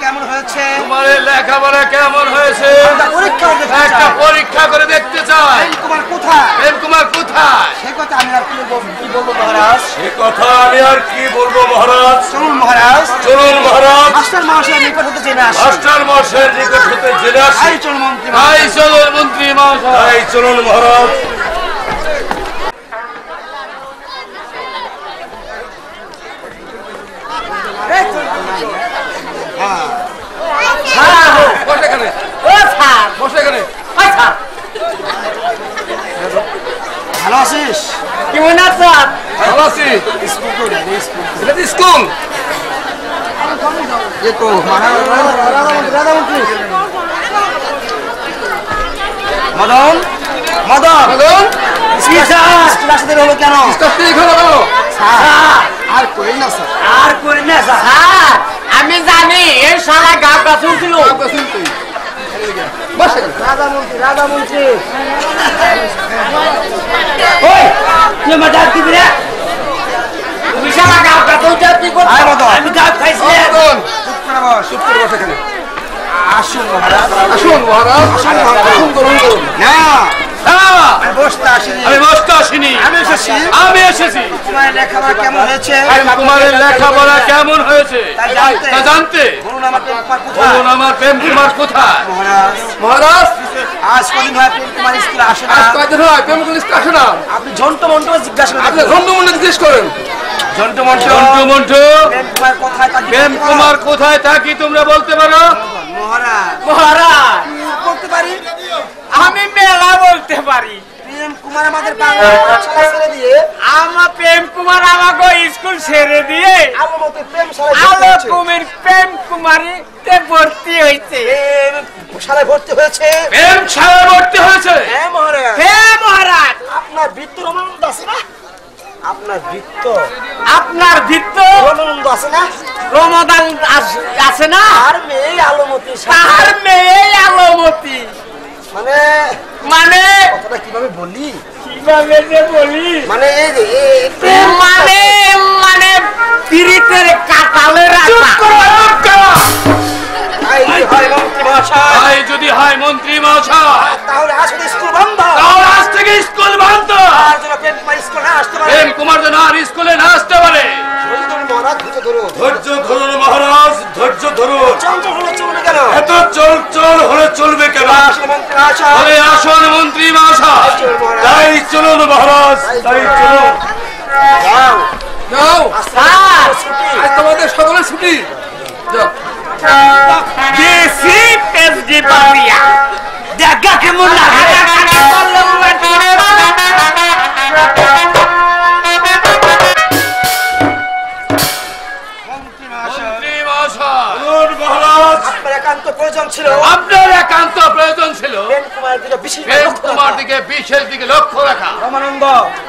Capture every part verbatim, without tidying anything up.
কেমন হয়েছে? তোমার লেখাপড়া কেমন হয়েছে? একটা পরীক্ষা করে দেখতে চাই। প্রেম কুমার কোথায়? প্রেম কুমার কোথায়? সে কথা আমি আর কি বলবো কি বলবো মহারাজ? সে কথা আমি আর কি বলবো মহারাজ? চলুন মহারাজ, চলুন মহারাজ, মাস্টার মহাশয়ের নিকট হতে জেনে আসি। মাস্টার মহাশয়ের নিকট হতে জেনে আসি। আই চলুন মন্ত্রী, আই চলুন মন্ত্রী মহাশয়, আই চলুন মহারাজ। ভালো আছিস? কেমন আছো? ভালো আছি। স্কুল করে স্কুল এটা তো স্কুল। দেখো রাধামন্ত্রী মদন মদন মদন স্কুল আসতে হলো কেন? আর করেন না স্যার, আর করি না স্যার, আমি জানি এই শালা গাছ গাছ উঠছিল। রাধামন্ত্রী রাধামন্ত্রী ওই তুই আমার ডাক দিবি রে? তুমি শালা গাছ গাছ উঠে কি করছো? আয় মদন। আমি গাছ খাইছি রে। চুপ করে বস, চুপ করে বস এখানে। আসুন মহারাজ, আসুন মহারাজ, আসুন মহারাজ। আসুন করুন করুন। না না, আমি বসতে আসিনি, আমি বসতে আসিনি, আমি এসেছি। আমি এসেছি তোমার লেখাপড়া কেমন হয়েছে কুমারের লেখাপড়া কেমন হয়েছে তা জানতে। তা জানতে। বলুন আমার প্রেম কুমার কোথায়? বলুন আমার প্রেম কুমার কোথায়? মহারাজ মহারাজ, আজ কদিন হয় প্রেম কুমার স্কুলে আসে না। আজ কয়দিন হয় প্রেম কুমার আসে না? আপনি ঝন্টু মন্টু জিজ্ঞাসা আপনি করেন। ধন্যমন্ড জিজ্ঞেস করেন। ঝন্টু মন্টু মন্টু মন্টু, প্রেম কুমার কোথায় তা কি প্রেম বলতে পারো? কুমার কোথায় তা কি তোমরা বলতে পারো? মহারাজ মহারাজ, বলতে পারি, আমি মেলা বলতে পারি। প্রেম কুমার আমাদের বাংলা পাঠশালা ছেড়ে দিয়ে আমার প্রেম কুমার আমাকে স্কুল ছেড়ে দিয়ে আলোমতে প্রেম শালায় আলো ভর্তি হয়েছে। কুমির প্রেম কুমারীতে ভর্তি হয়েছে। প্রেম শালায় ভর্তি হয়েছে। প্রেম ছায়া ভর্তি হয়েছে। হ্যাঁ মহারাজ, হে মহারাজ, আপনার বৃত্ত রমানন্দ আছে না? আপনার বৃত্ত আপনার ভিত্ত রমানন্দ আছে না? রমাদান আস- আছে না? আর মেয়ে আলোমতি তার মেয়ে আলোমতি। মানে মানে কথাটা কিভাবে বলি, কিভাবে যে বলি, মানে এই যে এই প্রেম মানে মানে পিরিতের কাটালের আটা। এই যে হয় মন্ত্রী মহাশয়, তাই যদি হয় মন্ত্রী মহাশয়, তাহলে আসলে স্কুল বন্ধ। তাহলে আজ থেকে স্কুল বন্ধ। আর যেন প্রেম কুমার স্কুল না আসতে পারে। প্রেম কুমার যেন আর স্কুলে না আসতে পারে। ওই জন্য মহারাজ ধৈর্য ধরুন। ধৈর্য ধরুন মহারাজ, ধৈর্য ধরুন। চঞ্চল হলে চলবে কেন? এত চল চল হলে চলবে কেন? আসলে মন্ত্রী মহাশয়, আরে আসুন মন্ত্রী মহাশয়, তাই চলুন মহারাজ, তাই চলুন। যাও। যাও, স্যার, আজ তোমাদের সকলের ছুটি। যাও। দেশি পেজডি বাড়িয়া দেখা কেমন লাগে? মন্ত্রী মহাশয়, মন্ত্রী মহাশয়, বলুন মহারাজ, আপনার একান্ত প্রয়োজন ছিল আপনার একান্ত প্রয়োজন ছিল প্রেম কুমারের দিকে বিশেষ প্রেম লক্ষ্য কুমার রাখা। দিকে বিশেষ দিকে লক্ষ্য রাখা। রমানন্দ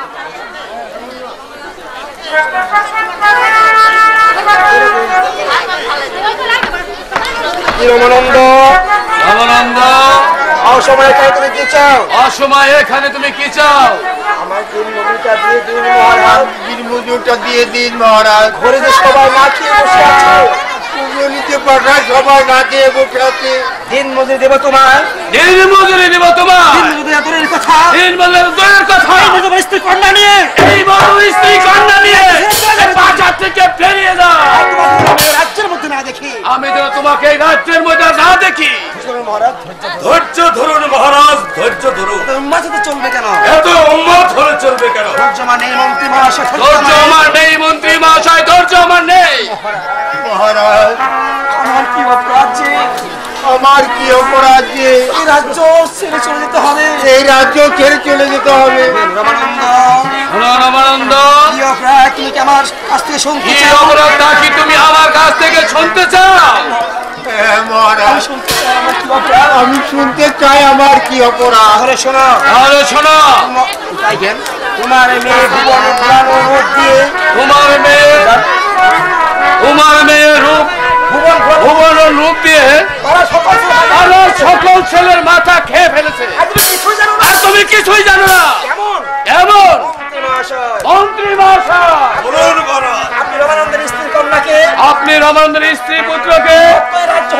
কি রমানন্দ, রামানন্দ, অসময়ে তাই তুমি কি চাও? অসময়ে এখানে তুমি কি চাও? আমার দিন মজুরটা দিয়ে দিন মহারাজ। দিন মজুরটা দিয়ে দিন মহারাজ। ঘরে যে সবাই না খেয়ে বসে আছে, পুজো নিতে পাঠায় সবাই না দিয়ে বসে আছে। দিন মজুরি দেবো তোমার। দিন মজুরি দিব তোমার। দিন মজুরি দূরের কথা, দিন বললে দূরের কথা, এই মজুরি স্ত্রী কন্যা নিয়ে এই বড় স্ত্রী কন্যা নিয়ে এই বাজার থেকে ফেরিয়ে দাও। তোমাকে আমি রাজ্যের মধ্যে না দেখি। আমি যেন তোমাকে এই রাজ্যের মধ্যে না দেখি। মহারাজ ধৈর্য ধরুন মহারাজ, ধৈর্য ধরুন। মাঝে চলবে কেন? এত উন্মত হলে চলবে কেন? ধৈর্য মানে মন্ত্রী মহাশয়, ধৈর্য আমার নেই মন্ত্রী মহাশয়, ধৈর্য আমার নেই। মহারাজ, আমার কি অপরাধ যে আমার কি অপরাধ যে এই রাজ্য ছেড়ে চলে যেতে হবে? এই রাজ্য ছেড়ে চলে যেতে হবে? রমানন্দ, হলো রামানন্দ, কি অপরাধ তুমি কি আমার কাছ থেকে শুনতে কি চাও? অপরাধ তা কি তুমি আমার কাছ থেকে শুনতে চাও? হ্যাঁ মহারাজ, শুনতে চাই আমার কি অপরাধ। আমি শুনতে চাই আমার কি অপরাধ। তাহলে শোনো, তাহলে শোনো, তাই কেন? তোমার এই মেয়ে ভুবন ভুলানোর রূপ দিয়ে তোমার মেয়ে তোমার মেয়ে রূপ ভুবন ভুবন রূপ দিয়ে তারা সকল আরো সকল ছেলের মাথা খেয়ে ফেলেছে। তুমি কিছুই জানো না। আর তুমি কিছুই জানো না। কেমন এমন মন্ত্রী মহাশয়, মন্ত্রী মহাশয়, বলুন মহারাজ, আপনি রমানন্দের স্ত্রী কন্যাকে আপনি রামানন্দের স্ত্রী পুত্রকে এই রাজ্য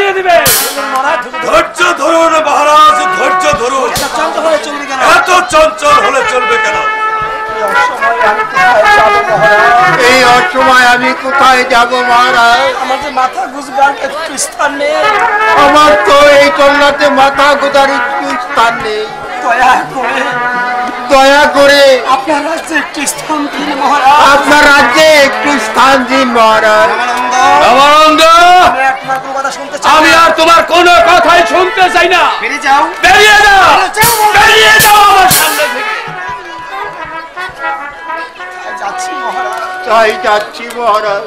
ফিরিয়ে দিবে। ধৈর্য ধরুন মহারাজ, ধৈর্য ধরুন। এত চঞ্চল হলে চলবে কেন? এই অসময় আমি কোথায় যাব মহারাজ? আমাদের মাথা গুজবার একটু স্থান নেই। আমার তো এই কন্যাতে মাথা গোদার একটু স্থান নেই। দয়া করে দয়া করে আপনার রাজ্যে একটু স্থান দিন মহারাজ। আপনার রাজ্যে একটু স্থান দিন মহারাজ। রামানন্দ, আমি আপনার কোনো কথা শুনতে চাই আমি না। আর তোমার কোনো কথাই শুনতে চাই না। বেরিয়ে যাও। বেরিয়ে যাও, বেরিয়ে যাও আমার সামনে থেকে। যাচ্ছি মহারাজ। তাই যাচ্ছি মহারাজ।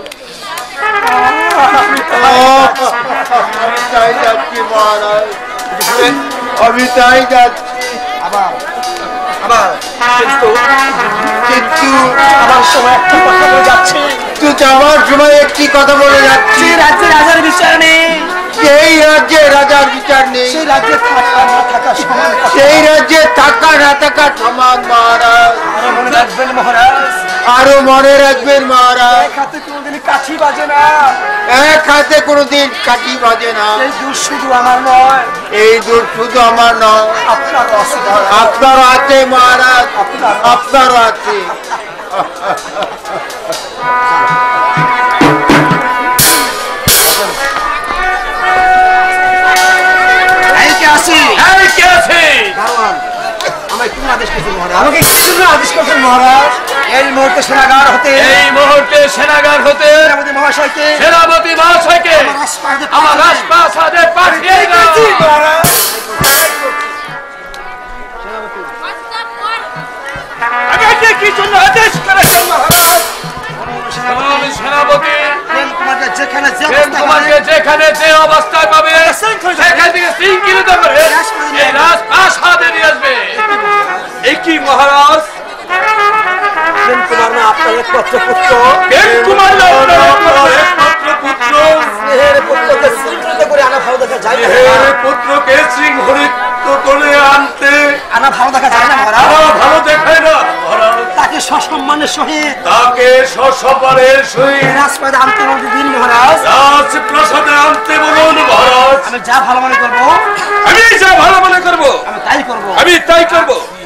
আমি তাই যাচ্ছি মহারাজ, আমি তাই যাচ্ছি। আবার আবার কিন্তু কিন্তু আমার সময় একটা কথা বলে যাচ্ছি। তুই যাওয়ার সময় একটি কথা বলে যাচ্ছি, যে রাজ্যে রাজার বিচার নেই, সেই রাজ্যে রাজার বিচার নেই, সেই রাজ্যে থাকা না থাকা সমান। সেই রাজ্যে থাকা না থাকা সমান মহারাজ। আরো মনে রাখবেন মহারাজ, আরো মনে রাখবেন মহারাজ, এক হাতে কোনোদিন কাঠি বাজে না। এক হাতে কোনোদিন কাঠি বাজে না। এই দোষ শুধু আমার নয়, এই দূর শুধু আমার নয়, আপনার অসুবিধা। আপনারও আছে মহারাজ, আপনারও আছে। এই কে আসি? এই কে আছে? দারোয়ান, আমায় কোন আদেশ করছেন মহারাজ? আমাকে কিছু আদেশ করছেন মহারাজ? এই মুহূর্তে সেনাগার হতে, এই মুহূর্তে সেনাগার হতে সেনাপতি মহাশয়কে, সেনাপতি মহাশয়কে আমার রাজপ্রাসাদে আমার পাঠিয়ে দিন। রাজপ্রাসাদে পাঠিয়ে দাও। আমাকে কি জন্য আদেশ করেছেন মহারাজ? আমি সেনাপতি প্রেম কুমারকে যেখানে যে প্রেম অবস্থায় কুমারকে যেখানে যে অবস্থায় পাবে সেখান থেকে শৃঙ্খলিত করে এই রাজপ্রাসাদে নিয়ে আসবে। একই মহারাজ, প্রেম কুমার না আপনার একমাত্র পুত্র? প্রেম কুমার না আপনার একমাত্র পুত্র? স্নেহের পুত্রকে শৃঙ্খলিত করে আনা ভালো দেখা যায় না। এর পুত্রকে শৃঙ্খলিত করে আনতে আনা ভালো দেখা যায় না মহারাজ। আমার ভালো দেখায় না মহারাজ। তাকে সসম্মানের সহিত তাকে সসম্মানের সহিত রাজপ্রাসাদে আনতে বলতে দিন মহারাজ। রাজপ্রাসাদে আনতে বলুন মহারাজ। আমি যা ভালো মনে করবো আমি যা ভালো মনে করবো আমি তাই করবো। আমি তাই করবো।